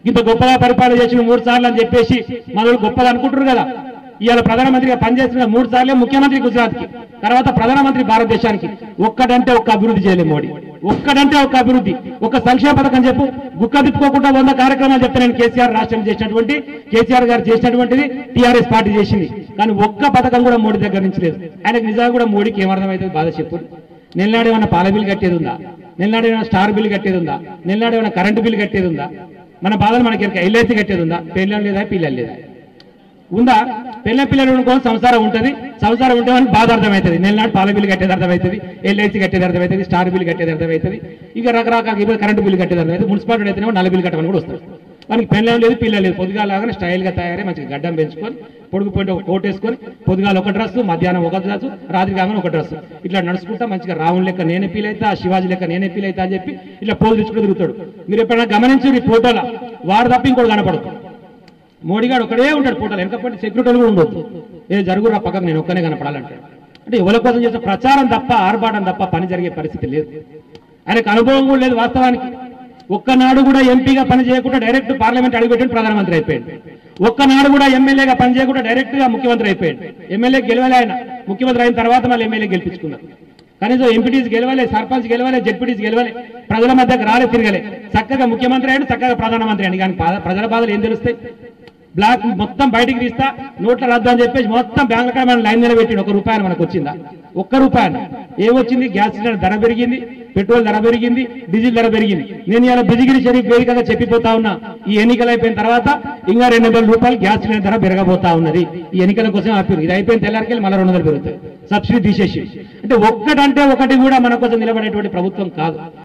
ఇంత గొప్పగా పరిపాలన చేసిన 3 సార్లు అని చెప్పేసి మనల్ని గొప్పగా అనుకుంటారు కదా. ఇవాళ ప్రధానమంత్రిగా పనిచేస్తున్న 3 సార్లే ముఖ్యమంత్రి గుజరాత్కి, తర్వాత ప్రధానమంత్రి భారతదేశానికి. ఒక్కడంటే ఒక్క అభివృద్ధి చేయలేదు మోడీ, ఒక్కడంటే ఒక్క అభివృద్ధి, ఒక సంక్షేమ పథకం చెప్పు. గుక్క తిప్పుకోకుండా 100 కార్యక్రమాలు చెప్తే నేను కేసీఆర్ రాష్ట్రం చేసినటువంటి, కేసీఆర్ గారు చేసినటువంటిది టీఆర్ఎస్ పార్టీ చేసింది. కానీ ఒక్క పథకం కూడా మోడీ దగ్గర నుంచి లేదు. ఆయనకు నిజంగా కూడా మోడీకి ఏమర్థమవుతుంది బాధ చెప్పు. నెలనాడు ఏమైనా పాల బిల్లు కట్టేది ఉందా? నెలనాడు ఏమైనా స్టార్ బిల్లు కట్టేది ఉందా? నెలనాడు ఏమైనా కరెంటు బిల్లు కట్టేది ఉందా? మన బాధలు మనకి ఎల్ఐసి కట్టేది ఉందా? పిల్లలు లేదా, పిల్లలు లేదా ఉందా? పిల్లలు కోసం సంసారం ఉంటుంది, సంసారం ఉంటే మనకి బాధ అర్థమవుతుంది. నెలనాడు పాల బిల్లు కట్టేది అర్థమవుతుంది, ఎల్ఐసి కట్టేది అర్థమవుతుంది, స్టార్ బిల్లు కట్టేది అర్థమవుతుంది, ఇక రకరకాల ఇప్పుడు కరెంటు బిల్లు కట్టేది అర్థమవుతుంది. మున్సిపాలిటీ అయితేనేమో 4 బిల్లు కట్టమని కూడా వస్తుంది. మనకి పిల్లలు లేదు, పిల్లలు లేదు. పొద్దుగాలాగానే స్టైల్గా తయారై మంచిగా గడ్డం పెంచుకొని పొడుగు పోయి ఒక కోట్ వేసుకొని పొద్దుగాల ఒక డ్రెస్సు, మధ్యాహ్నం ఒక డ్రెస్సు, రాత్రి కాగానే ఒక డ్రెస్సు, ఇట్లా నడుచుకుంటా మంచిగా రావణ్ లెక్క నేనే ఫీల్ అవుతా, శివాజీ లెక్క నేనే ఫీల్ అవుతా అని చెప్పి ఇట్లా పోజు తెచ్చుకుంటూ తిరుగుతాడు. మీరు ఎప్పుడైనా గమనించి ఈ ఫోటోలో వాడు తప్ప ఇంకోటి కనపడదు. మోడీ గారు ఒకడే ఉంటాడు ఫోటోలు, వెనకపోతే సెక్యూరిటీలు కూడా ఉండొద్దు. ఏ జరుగురా పక్కకు నేను ఒక్కనే కనపడాలంటాడు. అంటే ఎవరి కోసం చేసిన ప్రచారం తప్ప, ఆర్భాటం తప్ప పని జరిగే పరిస్థితి లేదు. ఆయనకు అనుభవం కూడా లేదు వాస్తవానికి. ఒక్కనాడు కూడా ఎంపీగా పని చేయకుండా డైరెక్ట్ పార్లమెంట్ అడుగుపెట్టి ప్రధానమంత్రి అయిపోయాడు. ఒక్కనాడు కూడా ఎమ్మెల్యేగా పని చేయకుండా డైరెక్ట్ గా ముఖ్యమంత్రి అయిపోయాడు. ఎమ్మెల్యే గెలవలే ఆయన, ముఖ్యమంత్రి అయిన తర్వాత మళ్ళీ ఎమ్మెల్యే గెలిపించుకున్నారు. కనీసం ఎంపీటీస్ గెలవలే, సర్పంచ్ గెలవలే, జెడ్పీటీస్ గెలవలే, ప్రజల మధ్యకు రాలే, తిరగలే. చక్కగా ముఖ్యమంత్రి అయ్యాడు, చక్కగా ప్రధానమంత్రి అయ్యాడు. కానీ ప్రజల బాధలు ఏం తెలుస్తాయి? బ్లాక్ మొత్తం బయటికి తీస్తా, నోట్ల రద్దు అని చెప్పేసి మొత్తం బ్యాంకుల మనం లైన్ నిలబెట్టి 1 రూపాయలు మనకు వచ్చిందా? 1 రూపాయలు ఏమొచ్చింది? గ్యాస్ సిలిండర్ ధర పెరిగింది, పెట్రోల్ ధర పెరిగింది, డీజిల్ ధర పెరిగింది. నేను ఇలా బిజిగిరి షరీఫ్ వేదికగా చెప్పిపోతా ఉన్నా, ఈ ఎన్నికలు అయిపోయిన తర్వాత ఇంకా 200 రూపాయలు గ్యాస్ సిలిండర్ ధర పెరగబోతా ఉన్నది. ఈ ఎన్నికల కోసం ఆపారు. ఇది అయిపోయిన తెల్లారికెళ్ళి మళ్ళీ 200 పెరుగుతాయి, సబ్సిడీ తీసేసి. అంటే ఒక్కటంటే ఒకటి కూడా మన కోసం నిలబడేటువంటి ప్రభుత్వం కాదు.